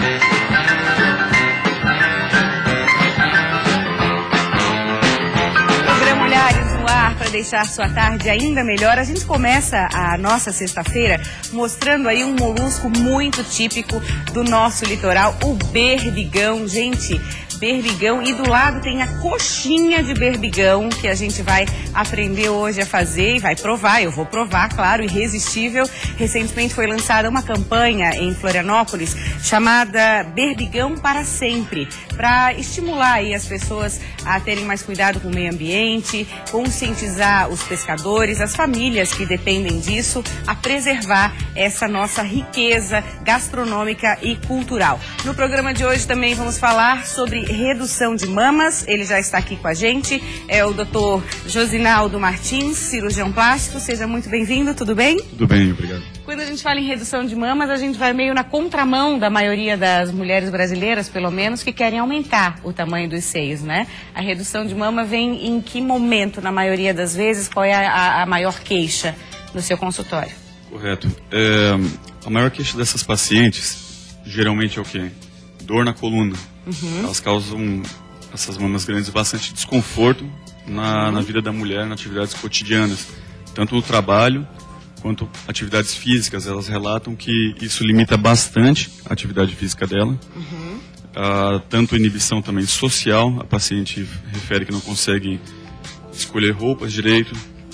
Para deixar sua tarde ainda melhor, a gente começa a nossa sexta-feira mostrando aí um molusco muito típico do nosso litoral, o berbigão. Gente, berbigão, e do lado tem a coxinha de berbigão que a gente vai aprender hoje a fazer e vai provar. Eu vou provar, claro, irresistível. Recentemente foi lançada uma campanha em Florianópolis chamada Berbigão para Sempre, para estimular aí as pessoas a terem mais cuidado com o meio ambiente, conscientizar os pescadores, as famílias que dependem disso, a preservar essa nossa riqueza gastronômica e cultural. No programa de hoje também vamos falar sobre redução de mamas. Ele já está aqui com a gente, é o Dr. Josinaldo Martins, cirurgião plástico. Seja muito bem-vindo, tudo bem? Tudo bem, obrigado. Quando a gente fala em redução de mamas, a gente vai meio na contramão da maioria das mulheres brasileiras, pelo menos, que querem aumentar o tamanho dos seios, né? A redução de mama vem em que momento, na maioria das vezes? Qual é a maior queixa no seu consultório? Correto. A maior queixa dessas pacientes, geralmente é o quê? Dor na coluna. Elas causam, essas mamas grandes, bastante desconforto na vida da mulher, nas atividades cotidianas. Tanto no trabalho, quanto atividades físicas. Elas relatam que isso limita bastante a atividade física dela. Tanto inibição também social, a paciente refere que não consegue escolher roupas direito.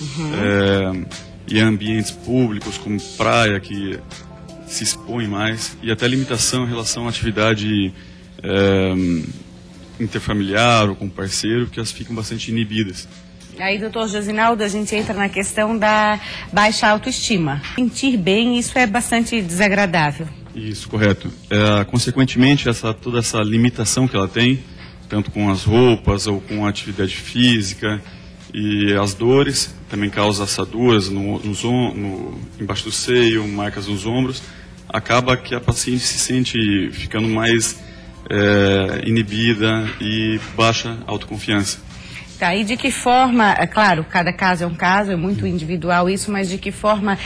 E ambientes públicos, como praia, que se expõe mais. E até limitação em relação à atividade interfamiliar ou com parceiro, que elas ficam bastante inibidas. Aí, doutor Josinaldo, a gente entra na questão da baixa autoestima. Sentir bem, isso é bastante desagradável. Isso, correto. Consequentemente, toda essa limitação que ela tem, tanto com as roupas ou com a atividade física, e as dores, também causa assaduras embaixo do seio, marcas nos ombros, acaba que a paciente se sente ficando mais inibida e baixa autoconfiança. Tá, e de que forma, é claro, cada caso é um caso, é muito individual isso, mas de que forma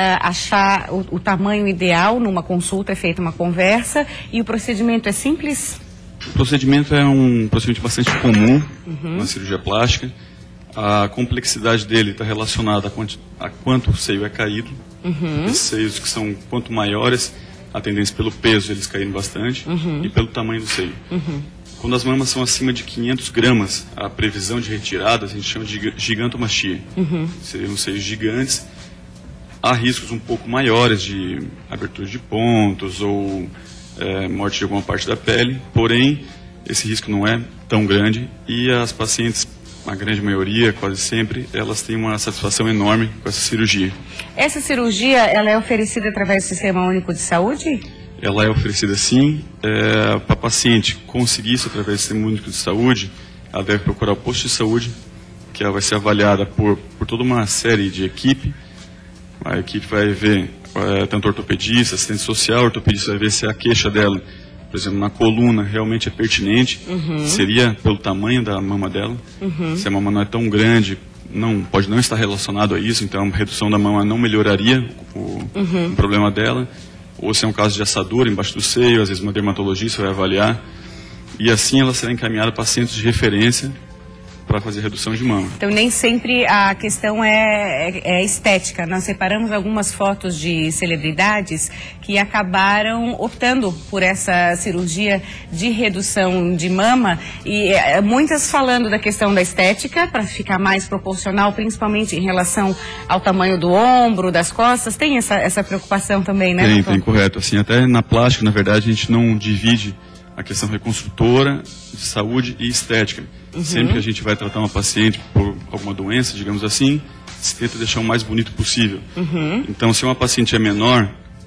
achar o tamanho ideal numa consulta? É feita uma conversa e o procedimento é simples? O procedimento é um procedimento bastante comum na cirurgia plástica. A complexidade dele está relacionada a quanto o seio é caído. Esses seios que são quanto maiores, a tendência pelo peso eles caírem bastante e pelo tamanho do seio. Quando as mamas são acima de 500 gramas, a previsão de retirada a gente chama de gigantomastia. Seriam seios gigantes. Há riscos um pouco maiores de abertura de pontos ou morte de alguma parte da pele, porém esse risco não é tão grande e as pacientes, a grande maioria, quase sempre, elas têm uma satisfação enorme com essa cirurgia. Essa cirurgia, ela é oferecida através do Sistema Único de Saúde? Ela é oferecida sim. Para a paciente conseguir isso através do Sistema Único de Saúde, ela deve procurar o posto de saúde, que ela vai ser avaliada por toda uma série de equipe. A equipe vai ver tanto ortopedista, assistente social, o ortopedista vai ver se a queixa dela, por exemplo, na coluna, realmente é pertinente, seria pelo tamanho da mama dela. Se a mama não é tão grande, pode não estar relacionado a isso, então a redução da mama não melhoraria o problema dela. Ou se é um caso de assadura embaixo do seio, às vezes uma dermatologista vai avaliar. E assim ela será encaminhada para pacientes de referência para fazer redução de mama. Então nem sempre a questão é estética. Nós separamos algumas fotos de celebridades que acabaram optando por essa cirurgia de redução de mama e muitas falando da questão da estética para ficar mais proporcional, principalmente em relação ao tamanho do ombro, das costas. Tem essa preocupação também, né? Tem, correto. Assim, até na plástica, na verdade, a gente não divide a questão reconstrutora, de saúde e estética. Sempre que a gente vai tratar uma paciente por alguma doença, digamos assim, se tenta deixar o mais bonito possível. Então, se uma paciente é menor,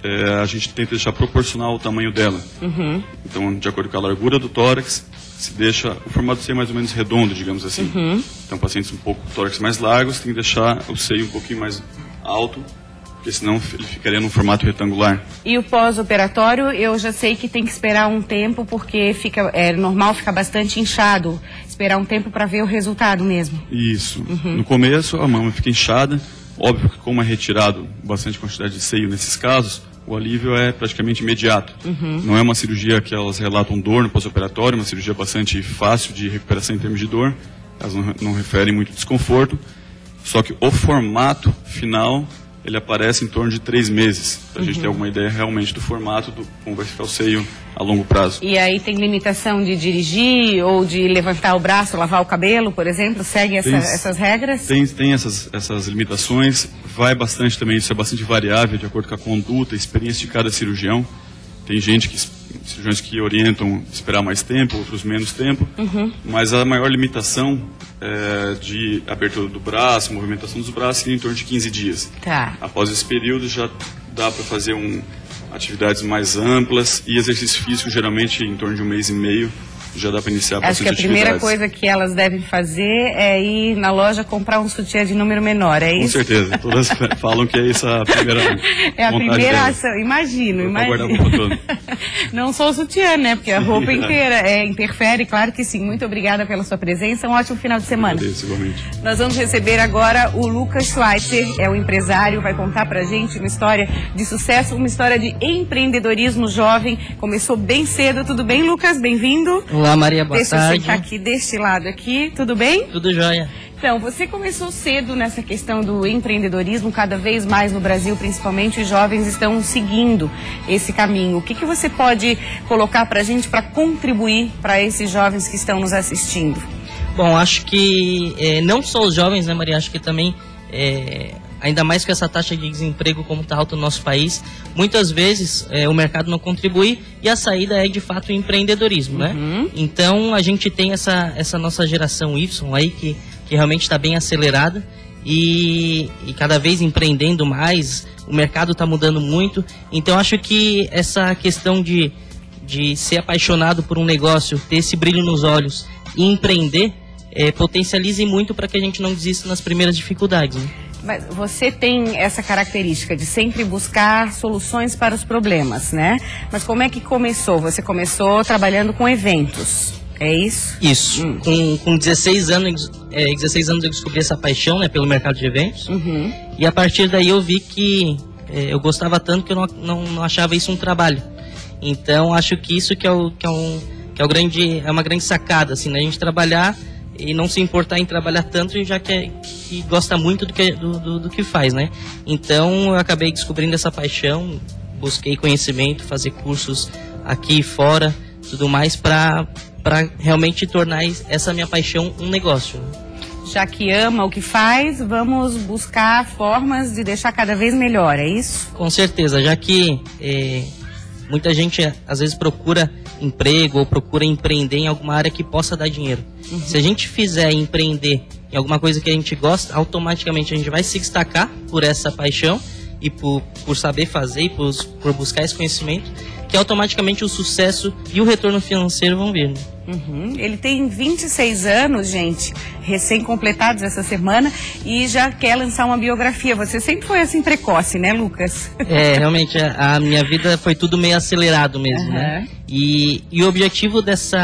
a gente tenta deixar proporcional ao tamanho dela. Então, de acordo com a largura do tórax, se deixa o formato do seio mais ou menos redondo, digamos assim. Então, pacientes um pouco tórax mais largos, tem que deixar o seio um pouquinho mais alto, porque senão ele ficaria num formato retangular. E o pós-operatório, eu já sei que tem que esperar um tempo, porque é normal ficar bastante inchado. Esperar um tempo para ver o resultado mesmo. Isso. No começo, a mama fica inchada. Óbvio que como é retirado bastante quantidade de seio nesses casos, o alívio é praticamente imediato. Não é uma cirurgia que elas relatam dor no pós-operatório, uma cirurgia bastante fácil de recuperação em termos de dor, elas não referem muito desconforto, só que o formato final, ele aparece em torno de 3 meses, para a gente ter alguma ideia realmente do formato, como vai ficar o seio a longo prazo. E aí tem limitação de dirigir ou de levantar o braço, lavar o cabelo, por exemplo? Segue essas regras? Tem essas limitações, vai bastante também, isso é bastante variável de acordo com a conduta, a experiência de cada cirurgião. Tem cirurgiões que orientam esperar mais tempo, outros menos tempo, mas a maior limitação de abertura do braço, movimentação dos braços, seria em torno de 15 dias. Tá. Após esse período já dá para fazer atividades mais amplas e exercício físico, geralmente em torno de 1 mês e meio, já dá para iniciar bastante atividades. Acho que a primeira coisa que elas devem fazer é ir na loja comprar um sutiã de número menor, é isso? Com certeza, todas falam que é essa a primeira é a primeira ação, imagino. Não só o sutiã, né, porque a roupa inteira interfere, claro que sim. Muito obrigada pela sua presença, um ótimo final de semana. Agradeço, igualmente. Nós vamos receber agora o Lucas Schweitzer, é o empresário, vai contar pra gente uma história de sucesso, uma história de empreendedorismo jovem, começou bem cedo. Tudo bem, Lucas? Bem-vindo. Olá, Maria, boa tarde. Deixa eu sentar aqui deste lado aqui, tudo bem? Tudo jóia. Então, você começou cedo nessa questão do empreendedorismo, cada vez mais no Brasil, principalmente os jovens estão seguindo esse caminho. O que você pode colocar para a gente para contribuir para esses jovens que estão nos assistindo? Bom, acho que não só os jovens, né, Maria, acho que também, ainda mais com essa taxa de desemprego como está alta no nosso país, muitas vezes o mercado não contribui e a saída é de fato o empreendedorismo, né? Então a gente tem essa nossa geração Y aí que realmente está bem acelerada e cada vez empreendendo mais, o mercado está mudando muito, então acho que essa questão de ser apaixonado por um negócio, ter esse brilho nos olhos e empreender, potencialize muito para que a gente não desista nas primeiras dificuldades, né? Mas você tem essa característica de sempre buscar soluções para os problemas, né? Mas como é que começou? Você começou trabalhando com eventos, é isso? Isso. Com 16 anos eu descobri essa paixão, né, pelo mercado de eventos. E a partir daí eu vi que eu gostava tanto que eu não achava isso um trabalho. Então acho que isso que é uma grande sacada, assim, né? A gente trabalhar e não se importar em trabalhar tanto, já que gosta muito do que faz, né? Então eu acabei descobrindo essa paixão, busquei conhecimento, fazer cursos aqui e fora, tudo mais, para realmente tornar essa minha paixão um negócio. Já que ama o que faz, vamos buscar formas de deixar cada vez melhor, é isso? Com certeza, já que muita gente às vezes procura emprego ou procura empreender em alguma área que possa dar dinheiro. Se a gente fizer empreender em alguma coisa que a gente gosta, automaticamente a gente vai se destacar por essa paixão e por saber fazer e por buscar esse conhecimento, que automaticamente o sucesso e o retorno financeiro vão vir, né? Ele tem 26 anos, gente, recém-completados essa semana, e já quer lançar uma biografia. Você sempre foi assim precoce, né, Lucas? Realmente, a minha vida foi tudo meio acelerado mesmo, né? E o objetivo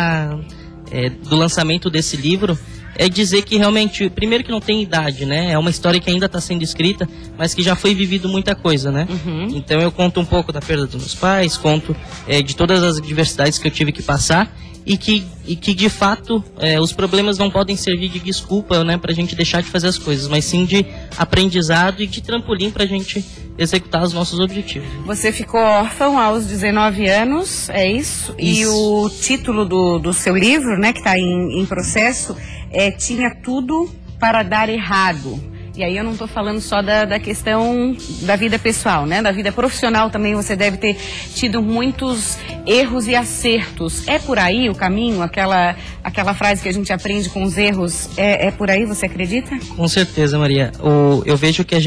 do lançamento desse livro é dizer que realmente, primeiro que não tem idade, né? É uma história que ainda está sendo escrita, mas que já foi vivido muita coisa, né? Então eu conto um pouco da perda dos meus pais, conto de todas as adversidades que eu tive que passar e que de fato os problemas não podem servir de desculpa, né, pra gente deixar de fazer as coisas, mas sim de aprendizado e de trampolim pra gente executar os nossos objetivos. Você ficou órfão aos 19 anos, é isso? E o título do seu livro, né, que está em processo, Tinha Tudo para Dar Errado. E aí eu não estou falando só da questão da vida pessoal, né? Da vida profissional também você deve ter tido muitos erros e acertos. É por aí o caminho? Aquela frase que a gente aprende com os erros, é por aí, você acredita? Com certeza, Maria. Eu vejo que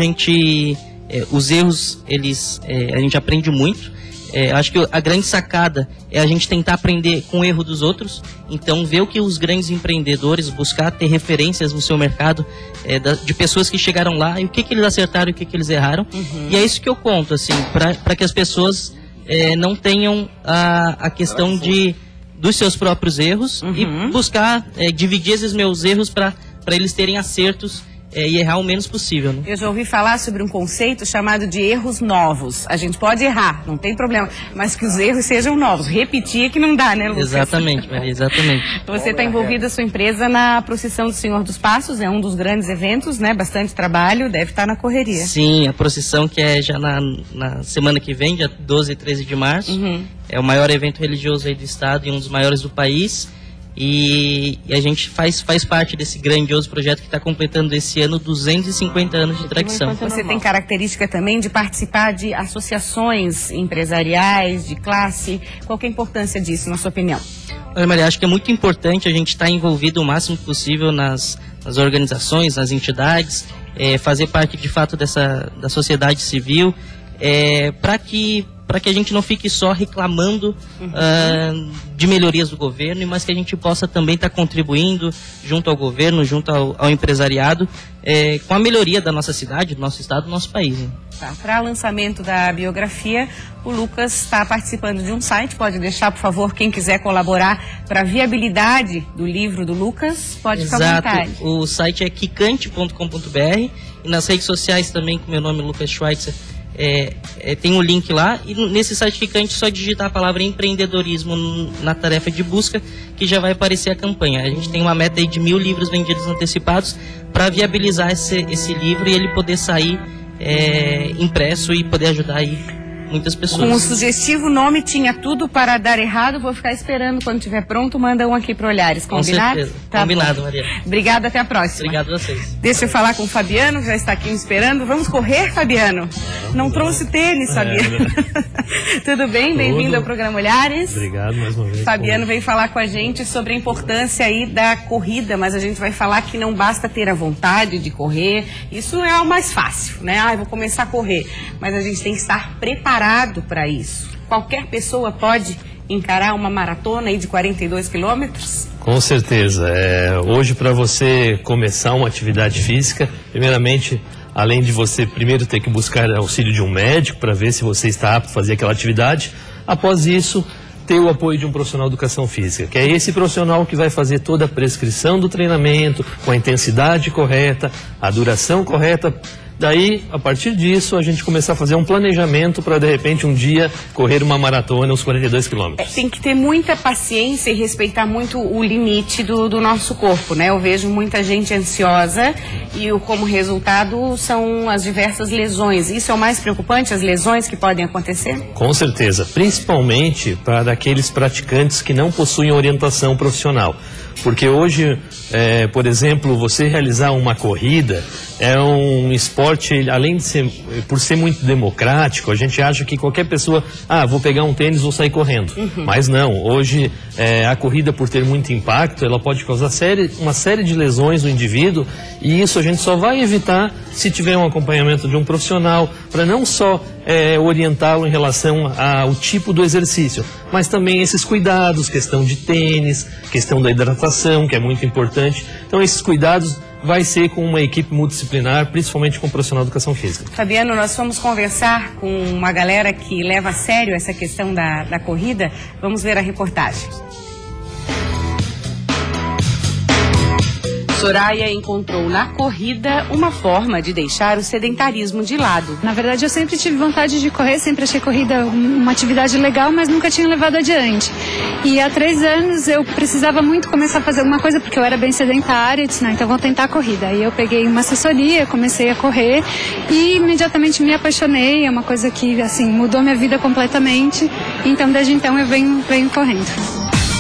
os erros, a gente aprende muito. Acho que a grande sacada é a gente tentar aprender com o erro dos outros. Então, ver o que os grandes empreendedores, buscar ter referências no seu mercado de pessoas que chegaram lá e o que eles acertaram e o que eles erraram. E é isso que eu conto, assim, para que as pessoas não tenham a questão dos seus próprios erros e buscar dividir esses meus erros para eles terem acertos e errar o menos possível, né? Eu já ouvi falar sobre um conceito chamado de erros novos. A gente pode errar, não tem problema, mas que os erros sejam novos. Repetir é que não dá, né, Lucas? Exatamente, Maria, exatamente. Você está envolvida, a sua empresa, na procissão do Senhor dos Passos, é um dos grandes eventos, né? Bastante trabalho, deve estar na correria. Sim, a procissão que é já na semana que vem, dia 12 e 13 de março. É o maior evento religioso aí do estado e um dos maiores do país. E a gente faz parte desse grandioso projeto que está completando esse ano 250 anos de tradição. Você tem característica também de participar de associações empresariais, de classe. Qual que é a importância disso, na sua opinião? Olha, Maria, acho que é muito importante a gente estar envolvido o máximo possível nas organizações, nas entidades, fazer parte de fato da sociedade civil, para que a gente não fique só reclamando de melhorias do governo, mas que a gente possa também estar contribuindo junto ao governo, junto ao empresariado, com a melhoria da nossa cidade, do nosso estado, do nosso país. Né? Tá. Para o lançamento da biografia, o Lucas está participando de um site, pode deixar, por favor, quem quiser colaborar para a viabilidade do livro do Lucas, pode ficar à vontade. O site é quicante.com.br e nas redes sociais também, com meu nome, Lucas Schweitzer, tem um link lá, e nesse site Quicante é só digitar a palavra empreendedorismo na tarefa de busca que já vai aparecer a campanha. A gente tem uma meta aí de 1000 livros vendidos antecipados para viabilizar esse livro e ele poder sair impresso e poder ajudar aí muitas pessoas. Com o sugestivo nome Tinha Tudo para Dar Errado, vou ficar esperando, quando estiver pronto, manda um aqui para Olhares, combinado? Com certeza, tá combinado, bom. Maria. Obrigada, até a próxima. Obrigado a vocês. Deixa eu falar com o Fabiano, já está aqui me esperando. Vamos correr, Fabiano? Não trouxe tênis, Fabiano. Tudo bem? Bem-vindo ao programa Olhares. Obrigado mais uma vez. Fabiano veio falar com a gente sobre a importância aí da corrida, mas a gente vai falar que não basta ter a vontade de correr, isso é o mais fácil, né? Eu vou começar a correr, mas a gente tem que estar preparado para isso. Qualquer pessoa pode encarar uma maratona aí de 42 quilômetros? Com certeza. Hoje, para você começar uma atividade física, primeiramente, além de você primeiro ter que buscar auxílio de um médico para ver se você está apto a fazer aquela atividade, após isso, ter o apoio de um profissional de educação física, que é esse profissional que vai fazer toda a prescrição do treinamento, com a intensidade correta, a duração correta. Daí, a partir disso, a gente começar a fazer um planejamento para, de repente, um dia correr uma maratona, uns 42 quilômetros. Tem que ter muita paciência e respeitar muito o limite do nosso corpo, né? Eu vejo muita gente ansiosa e como resultado são as diversas lesões. Isso é o mais preocupante, as lesões que podem acontecer? Com certeza, principalmente para aqueles praticantes que não possuem orientação profissional. Porque hoje, por exemplo, você realizar uma corrida é um esporte, além de ser, por ser muito democrático, a gente acha que qualquer pessoa, vou pegar um tênis, vou sair correndo. Mas não, hoje a corrida, por ter muito impacto, ela pode causar uma série de lesões no indivíduo, e isso a gente só vai evitar se tiver um acompanhamento de um profissional, para não só orientá-lo em relação ao tipo do exercício, mas também esses cuidados, questão de tênis, questão da hidratação, que é muito importante. Então esses cuidados vai ser com uma equipe multidisciplinar, principalmente com um profissional de educação física. Fabiano, nós vamos conversar com uma galera que leva a sério essa questão da corrida. Vamos ver a reportagem. Soraya encontrou na corrida uma forma de deixar o sedentarismo de lado. Na verdade, eu sempre tive vontade de correr, sempre achei corrida uma atividade legal, mas nunca tinha levado adiante. E há 3 anos eu precisava muito começar a fazer alguma coisa, porque eu era bem sedentária, e disse, não, então vou tentar a corrida. Aí eu peguei uma assessoria, comecei a correr e imediatamente me apaixonei, é uma coisa que, assim, mudou minha vida completamente. Então, desde então, eu venho correndo.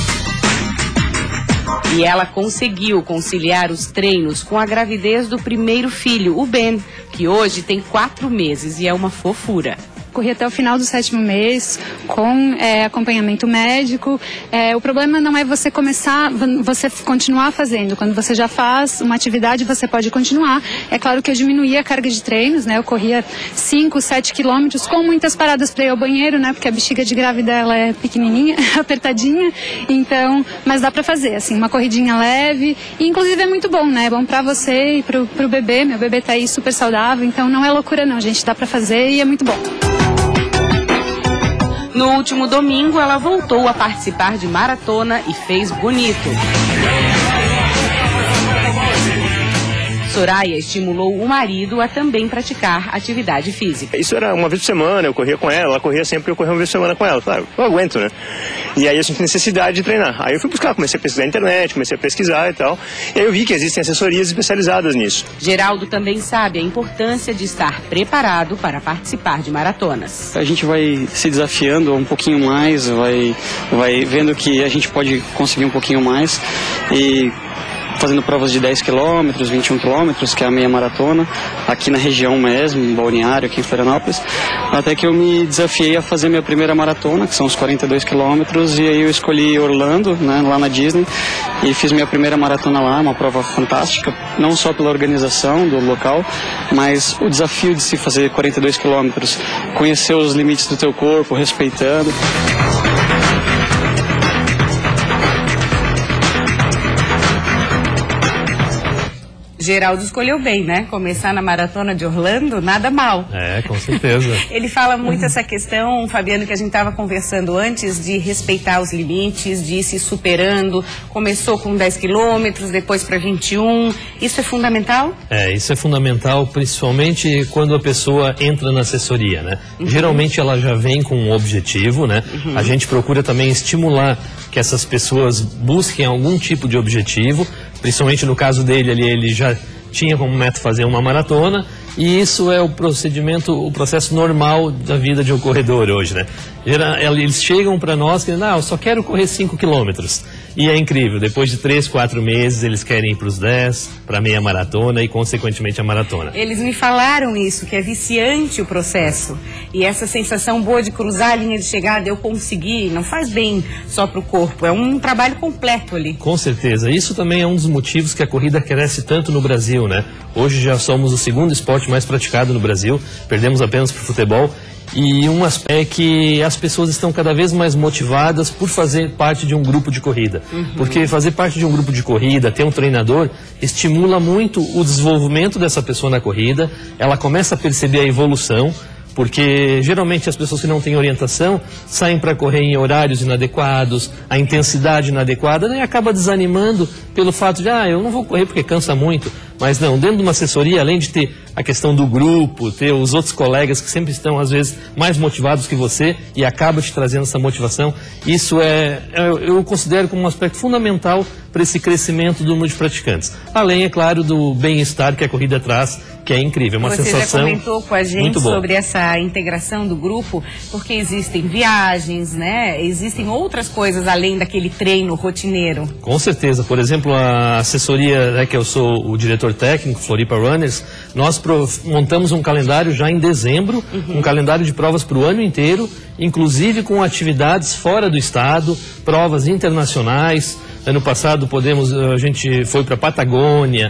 E ela conseguiu conciliar os treinos com a gravidez do primeiro filho, o Ben, que hoje tem 4 meses e é uma fofura. Corri até o final do 7º mês com acompanhamento médico. O problema não é você continuar fazendo. Quando você já faz uma atividade, você pode continuar. É claro que eu diminuí a carga de treinos, né? Eu corria 5, 7 quilômetros com muitas paradas para ir ao banheiro, né? Porque a bexiga de grávida ela é pequenininha, apertadinha. Então, mas dá para fazer, assim, uma corridinha leve. E inclusive é muito bom, né? É bom para você e pro bebê. Meu bebê tá aí super saudável, então não é loucura não, gente. Dá para fazer e é muito bom. No último domingo, ela voltou a participar de maratona e fez bonito. Soraya estimulou o marido a também praticar atividade física. Isso era uma vez por semana, eu corria com ela corria sempre, eu corria uma vez por semana com ela. Claro, eu aguento, né? E aí eu senti necessidade de treinar. Aí eu fui buscar, comecei a pesquisar na internet, comecei a pesquisar e tal. E aí eu vi que existem assessorias especializadas nisso. Geraldo também sabe a importância de estar preparado para participar de maratonas. A gente vai se desafiando um pouquinho mais, vai vendo que a gente pode conseguir um pouquinho mais e fazendo provas de 10 km, 21 km, que é a meia maratona, aqui na região mesmo, em Balneário, aqui em Florianópolis, até que eu me desafiei a fazer minha primeira maratona, que são os 42 km, e aí eu escolhi Orlando, né, lá na Disney, e fiz minha primeira maratona lá, uma prova fantástica, não só pela organização do local, mas o desafio de se fazer 42 km, conhecer os limites do teu corpo, respeitando. Geraldo escolheu bem, né? Começar na maratona de Orlando, nada mal. É, com certeza. Ele fala muito essa questão, Fabiano, que a gente estava conversando antes, de respeitar os limites, de ir se superando. Começou com 10 quilômetros, depois para 21. Isso é fundamental? Isso é fundamental, principalmente quando a pessoa entra na assessoria, né? Geralmente ela já vem com um objetivo, né? A gente procura também estimular que essas pessoas busquem algum tipo de objetivo. Principalmente no caso dele ali, ele já tinha como meta fazer uma maratona, e isso é o processo normal da vida de um corredor hoje, né? Eles chegam para nós dizendo, eu só quero correr 5 quilômetros. E é incrível, depois de 3, 4 meses eles querem ir para os 10, para a meia maratona e consequentemente a maratona. Eles me falaram isso, que é viciante o processo. E essa sensação boa de cruzar a linha de chegada, eu consegui, não faz bem só para o corpo, é um trabalho completo ali. Com certeza, isso também é um dos motivos que a corrida cresce tanto no Brasil, né? Hoje já somos o segundo esporte mais praticado no Brasil, perdemos apenas para o futebol. E um aspecto é que as pessoas estão cada vez mais motivadas por fazer parte de um grupo de corrida. Porque fazer parte de um grupo de corrida, ter um treinador, estimula muito o desenvolvimento dessa pessoa na corrida, ela começa a perceber a evolução, porque geralmente as pessoas que não têm orientação saem para correr em horários inadequados, a intensidade inadequada, e acaba desanimando pelo fato de, eu não vou correr porque cansa muito. Mas não, dentro de uma assessoria, além de ter a questão do grupo, ter os outros colegas que sempre estão, às vezes, mais motivados que você e acaba te trazendo essa motivação, isso eu considero como um aspecto fundamental para esse crescimento do número de praticantes. Além, é claro, do bem-estar que a corrida traz, que é incrível, uma sensação muito boa. Você já comentou com a gente sobre essa integração do grupo, porque existem viagens, né? Existem outras coisas além daquele treino rotineiro. Com certeza. Por exemplo, a assessoria, né, que eu sou o diretor técnico, Floripa Runners, nós montamos um calendário já em dezembro, um calendário de provas para o ano inteiro, inclusive com atividades fora do estado, provas internacionais. Ano passado a gente foi para a Patagônia,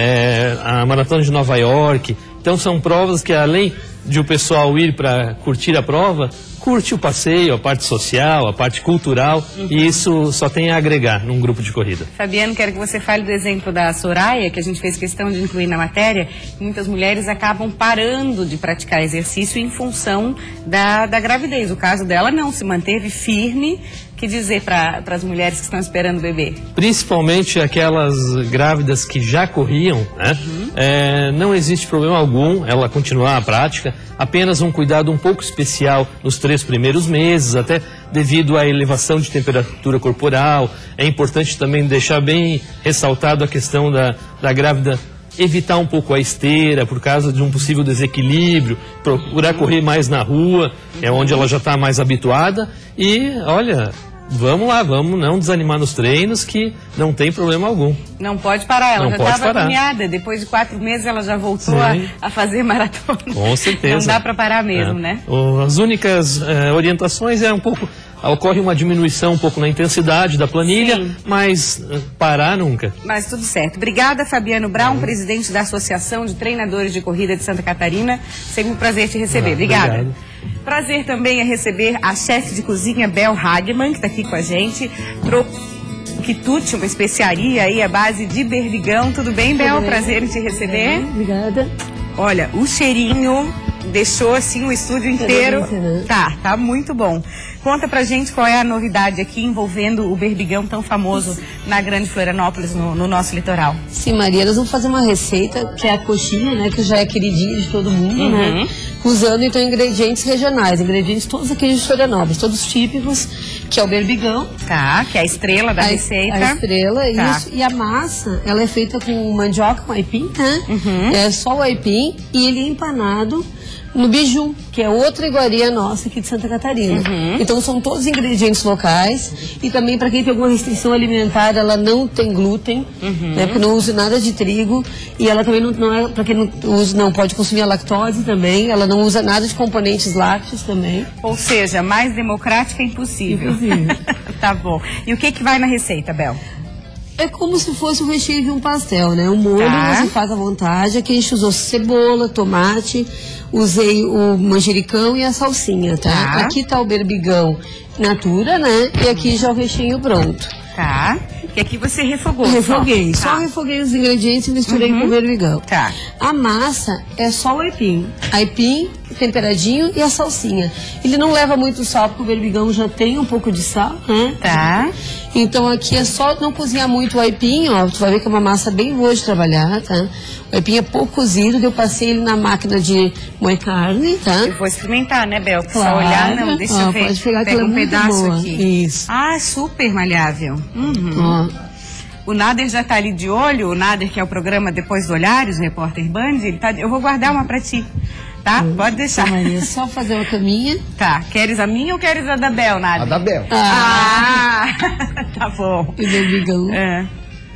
a Maratona de Nova York. Então são provas que, além de o pessoal ir para curtir a prova, curte o passeio, a parte social, a parte cultural, e isso só tem a agregar num grupo de corrida. Fabiano, quero que você fale do exemplo da Soraya, que a gente fez questão de incluir na matéria. Muitas mulheres acabam parando de praticar exercício em função da gravidez. O caso dela não, se manteve firme. Que dizer para as mulheres que estão esperando o bebê? Principalmente aquelas grávidas que já corriam, né? Não existe problema algum ela continuar a prática, apenas um cuidado um pouco especial nos 3 primeiros meses, até devido à elevação de temperatura corporal. É importante também deixar bem ressaltado a questão da grávida evitar um pouco a esteira por causa de um possível desequilíbrio, procurar correr mais na rua, é onde ela já está mais habituada. E, olha, vamos lá, vamos não desanimar nos treinos, que não tem problema algum. Não pode parar, ela já estava agoniada, depois de 4 meses ela já voltou a fazer maratona. Com certeza. Não dá para parar mesmo, né? As únicas orientações ocorre uma diminuição um pouco na intensidade da planilha, mas parar nunca. Mas tudo certo. Obrigada, Fabiano Brown, presidente da Associação de Treinadores de Corrida de Santa Catarina. Sempre um prazer te receber. Obrigada. Obrigado. Prazer também é receber a chefe de cozinha, Bel Hagman, que está aqui com a gente. Quitute, uma especiaria aí à base de berbigão. Tudo bem, Bel? Prazer em te receber. Obrigada. Olha, o cheirinho deixou assim o estúdio inteiro. Tá muito bom. Conta pra gente qual é a novidade aqui envolvendo o berbigão tão famoso na Grande Florianópolis, no nosso litoral. Sim, Maria, nós vamos fazer uma receita que é a coxinha, né, que já é queridinha de todo mundo, né, usando então ingredientes regionais, ingredientes todos aqui de Florianópolis, todos típicos, que é o berbigão. Tá, que é a estrela da receita. A estrela, tá. Isso. E a massa, ela é feita com mandioca, com aipim, né, é só o aipim, e ele é empanado no biju, que é outra iguaria nossa aqui de Santa Catarina. Então são todos ingredientes locais, e também para quem tem alguma restrição alimentar, ela não tem glúten, né, porque não usa nada de trigo, e ela também não é, para quem não pode consumir a lactose também, ela não usa nada de componentes lácteos também. Ou seja, mais democrática é impossível. Tá bom. E o que vai na receita, Bel? É como se fosse o recheio de um pastel, né? O molho você faz à vontade. Aqui a gente usou cebola, tomate, usei o manjericão e a salsinha, tá? Aqui tá o berbigão natura, né? E aqui já o recheio pronto. Tá. E aqui você refogou. Refoguei. Só refoguei os ingredientes e misturei com o berbigão. Tá. A massa é só o aipim. Aipim temperadinho e a salsinha. Ele não leva muito sal, porque o berbigão já tem um pouco de sal, né? Tá. Então aqui é só não cozinhar muito o aipim, ó. Tu vai ver que é uma massa bem boa de trabalhar, tá? O aipim é pouco cozido, eu passei ele na máquina de moer carne, tá? Eu vou experimentar, né, Bel? Claro. Só olhar, não, deixa eu ver. Pode pegar Pega um pedaço boa. aqui. Isso. Ah, super malhável. Ó. O Nader já tá ali de olho, o Nader, que é o programa Depois do Olhares, o repórter Band, ele tá... Eu vou guardar uma pra ti, tá? Pode deixar. Maria, só fazer uma caminha. Tá, queres a minha ou queres a da Bel, Nader? A da Bel. Tá bom. E berbigão. É.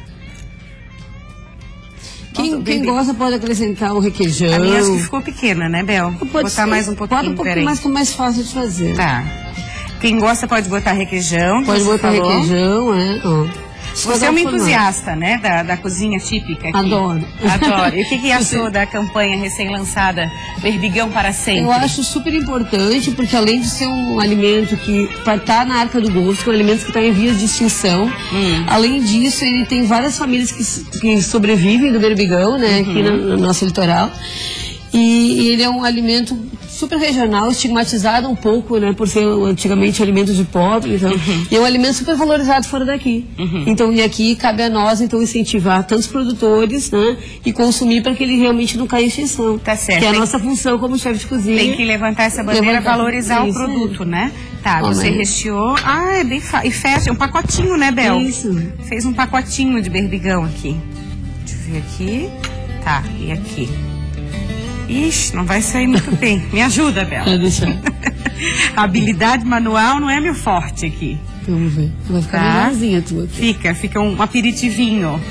Quem gosta pode acrescentar o requeijão. A minha acho que ficou pequena, né, Bel? Pode botar mais um pouquinho, bota um pouquinho mais, que é mais fácil de fazer. Tá. Quem gosta pode botar requeijão. Pode botar requeijão, ó. Você é uma entusiasta, né, da cozinha típica aqui. Adoro. Adoro. E o que achou da campanha recém-lançada Berbigão para Sempre? Eu acho super importante, porque além de ser um alimento que está na arca do gosto, é um alimento que está em vias de extinção, além disso, ele tem várias famílias que sobrevivem do berbigão, né, aqui no nosso litoral. E ele é um alimento super regional, estigmatizado um pouco, né, por ser antigamente alimento de pobre, então, e é um alimento super valorizado fora daqui. Então, e aqui cabe a nós, então, incentivar tantos produtores, né, e consumir para que ele realmente não caia em extinção. Tá certo. Que é a nossa função como chefe de cozinha. Tem que levantar essa bandeira, valorizar o produto, né? Tá, você recheou. Ah, é bem fácil. E fecha, um pacotinho, né, Bel? Isso. Fez um pacotinho de berbigão aqui. Deixa eu ver aqui. Tá, e aqui. Ixi, não vai sair muito bem. Me ajuda, Bel. A habilidade manual não é meu forte aqui. Vamos ver. Vai ficar melhorzinha tua aqui. Fica um aperitivinho.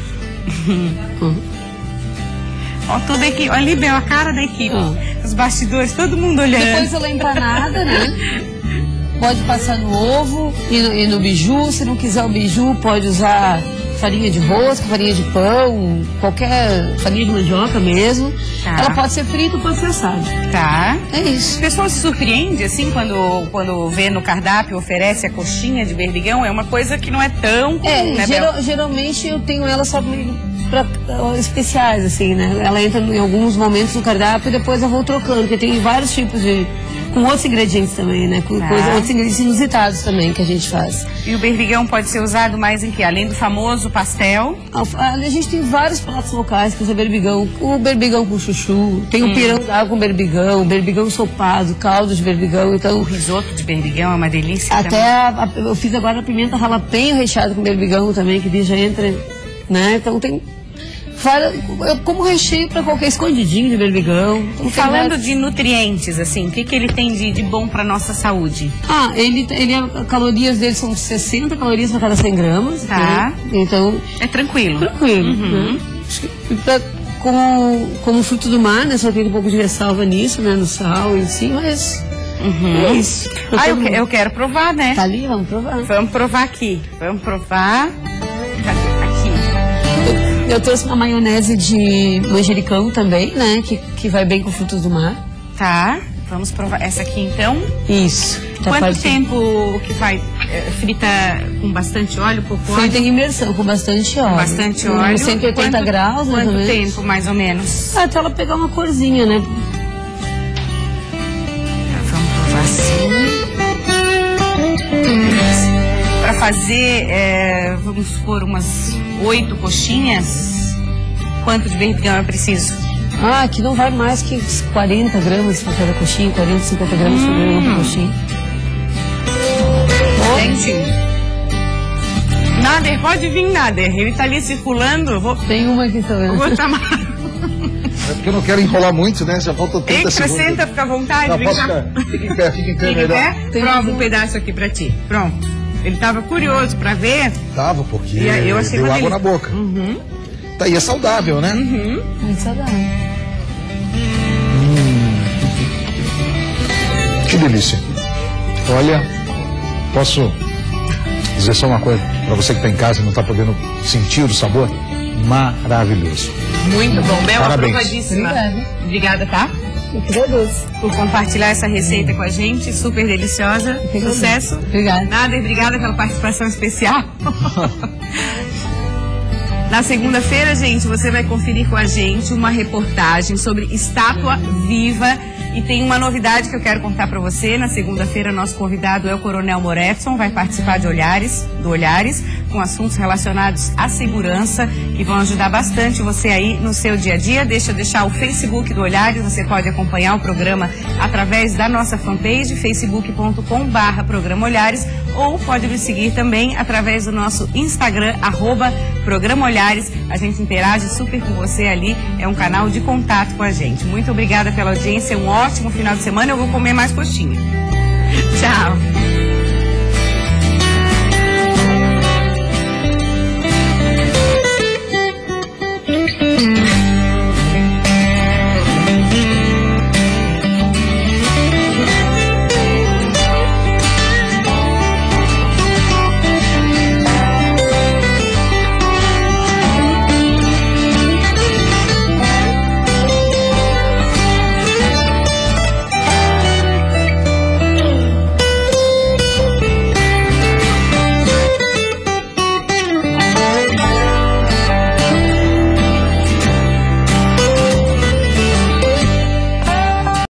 Ó, toda a equipe. Olha ali, Bel, a cara da equipe. Os bastidores, todo mundo olhando. Depois ela empanada, né? Pode passar no ovo e no biju. Se não quiser o biju, pode usar farinha de rosca, farinha de pão, qualquer farinha de mandioca mesmo. Tá. Ela pode ser frita ou pode ser assada. Tá. É isso. O pessoal se surpreende, assim, quando vê no cardápio, oferece a coxinha de berbigão. É uma coisa que não é tão comum, né, geralmente eu tenho ela só para especiais, assim, né? Ela entra em alguns momentos no cardápio e depois eu vou trocando, porque tem vários tipos de... com outros ingredientes também, né? Com outros ingredientes inusitados também que a gente faz. E o berbigão pode ser usado mais em quê? Além do famoso pastel? A gente tem vários pratos locais que usam berbigão. O berbigão com chuchu, tem o pirão d'água com berbigão ensopado, caldo de berbigão. Então, o risoto de berbigão é uma delícia até eu fiz agora a pimenta jalapeño recheada com berbigão também, que já entra, né? Então tem... como recheio para qualquer escondidinho de berbigão. E falando de nutrientes, assim, o que ele tem de bom para nossa saúde? Calorias dele são 60 calorias para cada 100 gramas. Tá. Né? Então... é tranquilo. Tranquilo. Né? Como fruto do mar, né? Só tem um pouco de ressalva nisso, né? No sal em si, mas... é isso. Eu quero provar, né? Tá ali, vamos provar. Vamos provar aqui. Vamos provar. Aqui. Eu trouxe uma maionese de manjericão também, né? Que vai bem com frutos do mar. Tá, vamos provar. Essa aqui então? Isso. Quanto tempo que vai frita com bastante óleo, pouco óleo? Frita em imersão, com bastante óleo. Bastante óleo. 180 graus, mais ou menos. Quanto tempo, mais ou menos? Até ela pegar uma corzinha, né? Vamos provar assim. fazer, vamos supor, umas 8 coxinhas, quanto de berbigão é preciso? Ah, aqui não vai mais que 40 gramas para cada coxinha, 40, 50 gramas por grama por coxinha. Gente, Nader, pode vir, Nader. Ele tá ali circulando. Tem uma aqui também. Vou chamar. É porque eu não quero enrolar muito, né? Já faltam 30 segundos. Senta, fica à vontade. Não, posso ficar. Fica em pé, fica em pé melhor. Prova um pedaço aqui pra ti. Pronto. Ele tava curioso pra ver. Tava, porque eu achei deu água na boca. Tá aí, é saudável, né? Muito saudável. Que delícia. Olha, posso dizer só uma coisa para você que está em casa e não está podendo sentir o sabor? Maravilhoso. Muito bom, Bel, parabéns. aprovadíssima. Obrigada, tá? Eu que agradeço. Por compartilhar essa receita com a gente, super deliciosa. Sucesso. Obrigada. Nader, obrigada pela participação especial. Na segunda-feira, gente, você vai conferir com a gente uma reportagem sobre estátua viva. E tem uma novidade que eu quero contar para você. Na segunda-feira, nosso convidado é o Coronel Moretson, vai participar do Olhares, com assuntos relacionados à segurança, que vão ajudar bastante você aí no seu dia a dia. Deixa eu deixar o Facebook do Olhares, você pode acompanhar o programa através da nossa fanpage, facebook.com/Programa Olhares, ou pode me seguir também através do nosso Instagram, @Programa Olhares. A gente interage super com você ali, é um canal de contato com a gente. Muito obrigada pela audiência, um ótimo final de semana, eu vou comer mais coxinha. Tchau.